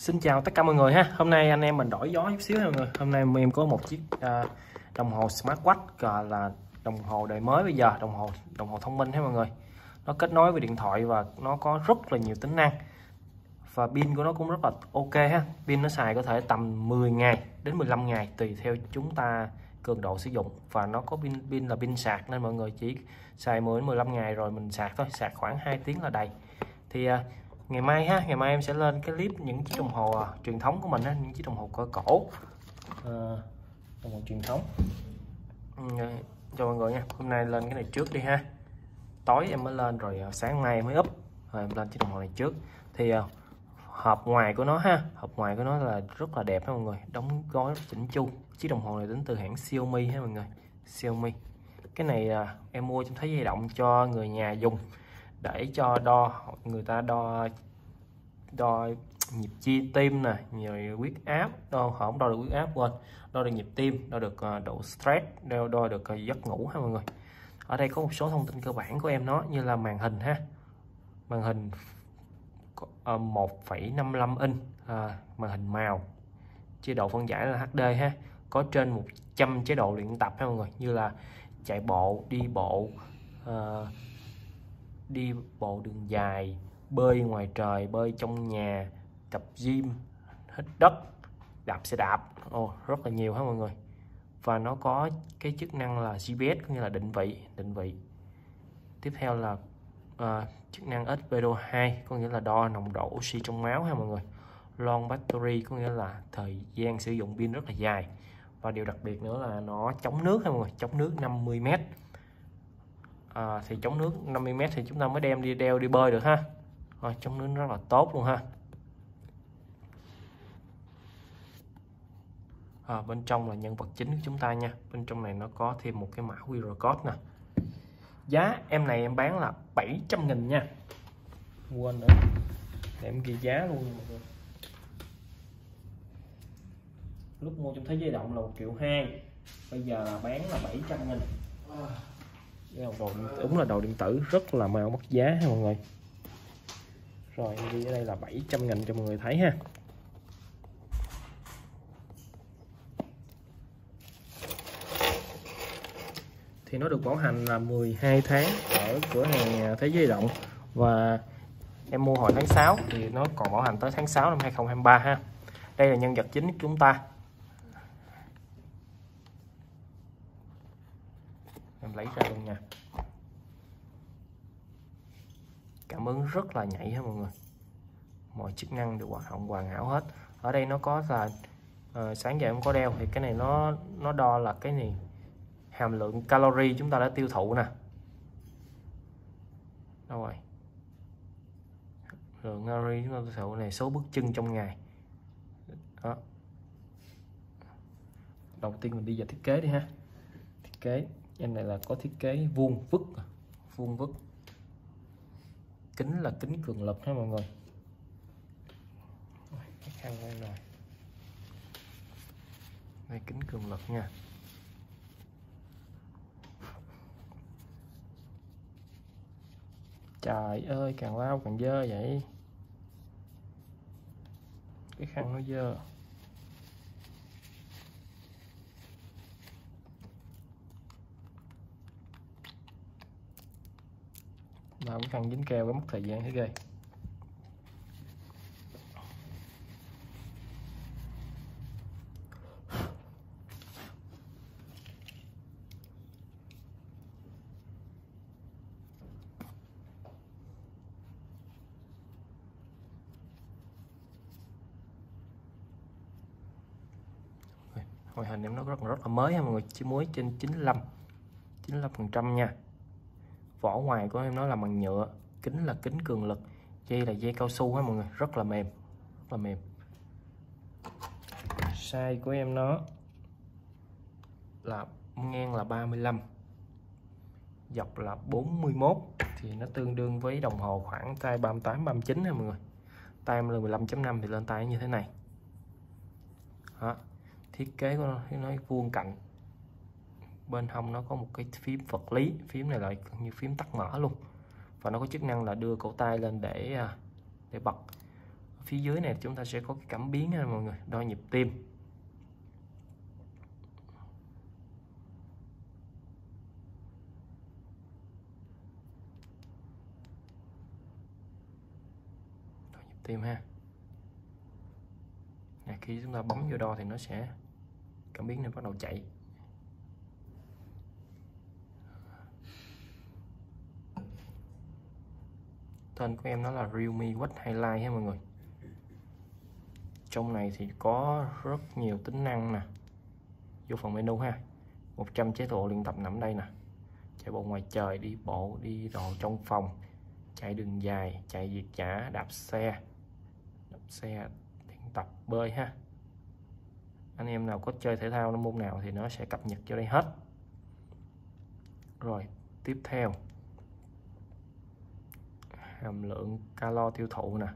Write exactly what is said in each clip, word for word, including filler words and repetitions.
Xin chào tất cả mọi người ha. Hôm nay anh em mình đổi gió chút xíu ha mọi người. Hôm nay em có một chiếc uh, đồng hồ smartwatch, gọi là đồng hồ đời mới bây giờ, đồng hồ đồng hồ thông minh ha mọi người. Nó kết nối với điện thoại và nó có rất là nhiều tính năng. Và pin của nó cũng rất là ok ha. Pin nó xài có thể tầm mười ngày đến mười lăm ngày tùy theo chúng ta cường độ sử dụng, và nó có pin pin là pin sạc nên mọi người chỉ xài mười đến mười lăm ngày rồi mình sạc thôi, sạc khoảng hai tiếng là đầy. Thì uh, ngày mai ha, ngày mai em sẽ lên cái clip những chiếc đồng hồ uh, truyền thống của mình ha, những chiếc đồng hồ cỡ cổ, uh, đồng hồ truyền thống uh, cho mọi người nha. Hôm nay lên cái này trước đi ha, tối em mới lên rồi uh, sáng nay mới up, rồi em lên chiếc đồng hồ này trước. Thì uh, hộp ngoài của nó ha, hộp ngoài của nó là rất là đẹp ha mọi người, đóng gói rất chỉnh chu. Chiếc đồng hồ này đến từ hãng Xiaomi ha mọi người, Xiaomi. Cái này uh, em mua trong thấy dây động cho người nhà dùng, để cho đo, người ta đo đo nhịp chi tim nè, nhiều huyết áp, đo không đo được huyết áp, quên, đo được nhịp tim, đo được uh, độ stress, đo, đo được uh, giấc ngủ ha mọi người. Ở đây có một số thông tin cơ bản của em nó, như là màn hình ha, màn hình uh, một phẩy năm mươi lăm inch, uh, màn hình màu, chế độ phân giải là hát đê ha, có trên một trăm chế độ luyện tập ha mọi người, như là chạy bộ, đi bộ, uh, đi bộ đường dài, bơi ngoài trời, bơi trong nhà, tập gym, hít đất, đạp xe đạp, oh, rất là nhiều ha mọi người. Và nó có cái chức năng là giê pê ét, có nghĩa là định vị, định vị. Tiếp theo là uh, chức năng ét pê ô hai, có nghĩa là đo nồng độ oxy trong máu ha mọi người. Long battery, có nghĩa là thời gian sử dụng pin rất là dài. Và điều đặc biệt nữa là nó chống nước ha mọi người, chống nước năm mươi mét. À, thì chống nước năm mươi mét thì chúng ta mới đem đi đeo đi bơi được ha. Rồi, chống nước rất là tốt luôn ha. À, bên trong là nhân vật chính của chúng ta nha. Bên trong này nó có thêm một cái mã quy rờ code nè. Giá em này em bán là bảy trăm nghìn nha. Quên nữa, để em ghi giá luôn nha mọi người. Lúc mua trong thế giới động là một triệu hai, bây giờ là bán là bảy trăm nghìn. Đồ, đúng là đồ điện tử rất là mau mất giá ha mọi người. Rồi em ghi ở đây là bảy trăm nghìn cho mọi người thấy ha. Thì nó được bảo hành là mười hai tháng ở cửa hàng Thế Giới Động, và em mua hồi tháng sáu thì nó còn bảo hành tới tháng sáu năm hai không hai ba ha. Đây là nhân vật chính của chúng ta. Em lấy ra luôn nha. Cảm ứng rất là nhạy ha mọi người, mọi chức năng đều hoạt động hoàn hảo hết. Ở đây nó có là uh, sáng giờ em có đeo thì cái này nó nó đo là cái này hàm lượng calorie chúng ta đã tiêu thụ nè. Đâu rồi, lượng calorie chúng ta tiêu thụ này, số bước chân trong ngày đó. Đầu tiên mình đi vào thiết kế đi ha. Thiết kế em này là có thiết kế vuông vức, vuông vức. Kính là kính cường lực ha mọi người. Cái khăn đây rồi, đây kính cường lực nha. Trời ơi, càng lau càng dơ vậy. Cái khăn nó dơ. Mà cái khăn dính keo cái mất thời gian thế ghê. Ngoại hình em nó rất, rất là mới ha mọi người, chỉ muối trên chín mươi lăm chín mươi lăm phần trăm nha. Vỏ ngoài của em nó là bằng nhựa, kính là kính cường lực, dây là dây cao su ha mọi người, rất là mềm, rất là mềm. Size của em nó là ngang là ba mươi lăm, dọc là bốn mươi mốt, thì nó tương đương với đồng hồ khoảng tay ba mươi tám ba mươi chín ha mọi người. Tay em là mười lăm chấm năm thì lên tay như thế này đó. Thiết kế của nó, nó vuông cạnh, bên hông nó có một cái phím vật lý, phím này lại như phím tắt mở luôn, và nó có chức năng là đưa cổ tay lên để để bật Phía dưới này chúng ta sẽ có cái cảm biến nha mọi người, đo nhịp tim. Đo nhịp tim ha. Nè, khi chúng ta bấm vô đo thì nó sẽ, cảm biến này bắt đầu chạy. Tên của em nó là Realme Watch Highlight ha mọi người. Trong này thì có rất nhiều tính năng nè. Vô phần menu ha, một trăm chế độ luyện tập nằm đây nè. Chạy bộ ngoài trời, đi bộ, đi đồ trong phòng, chạy đường dài, chạy việt dã, đạp xe, đạp xe, luyện tập, bơi ha. Anh em nào có chơi thể thao môn nào thì nó sẽ cập nhật cho đây hết. Rồi tiếp theo, hàm lượng calo tiêu thụ nè,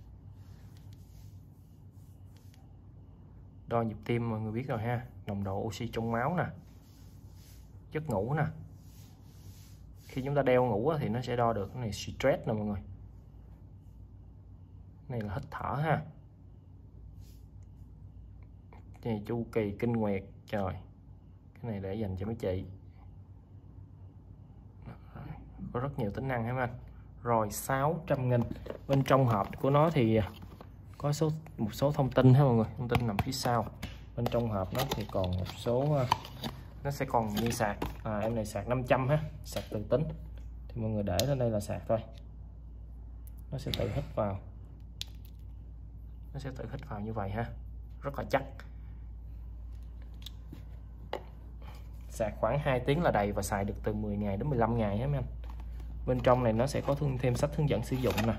đo nhịp tim mọi người biết rồi ha, nồng độ oxy trong máu nè, giấc ngủ nè. Khi chúng ta đeo ngủ thì nó sẽ đo được cái này stress nè mọi người. Cái này là hít thở ha. Cái này chu kỳ kinh nguyệt, trời, cái này để dành cho mấy chị. Có rất nhiều tính năng ha anh. Rồi sáu trăm nghìn. Bên trong hộp của nó thì có số một số thông tin ha mọi người, thông tin nằm phía sau. Bên trong hộp nó thì còn một số, nó sẽ còn như sạc. À, em này sạc năm trăm ha, sạc tự tính. Thì mọi người để lên đây là sạc thôi. Nó sẽ tự hít vào. Nó sẽ tự hít vào như vậy ha. Rất là chắc. Sạc khoảng hai tiếng là đầy và xài được từ mười ngày đến mười lăm ngày ha mấy anh. Bên trong này nó sẽ có thêm sách hướng dẫn sử dụng nè.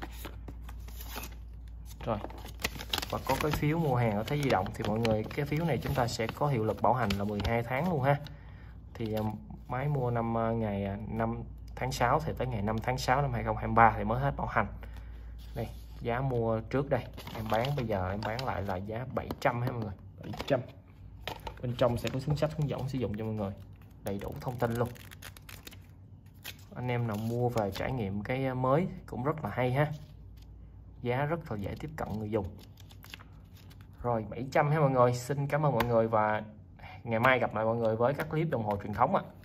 Rồi. Và có cái phiếu mua hàng ở Thế Di Động thì mọi người, cái phiếu này chúng ta sẽ có hiệu lực bảo hành là mười hai tháng luôn ha. Thì máy mua năm ngày năm tháng sáu thì tới ngày năm tháng sáu năm hai không hai ba thì mới hết bảo hành. Đây, giá mua trước đây, em bán bây giờ em bán lại là giá bảy trăm ha mọi người, bảy trăm. Bên trong sẽ có cuốn sách hướng dẫn sử dụng cho mọi người, đầy đủ thông tin luôn. Anh em nào mua về trải nghiệm cái mới cũng rất là hay ha. Giá rất là dễ tiếp cận người dùng. Rồi bảy trăm ha mọi người. Xin cảm ơn mọi người và ngày mai gặp lại mọi người với các clip đồng hồ truyền thống ạ.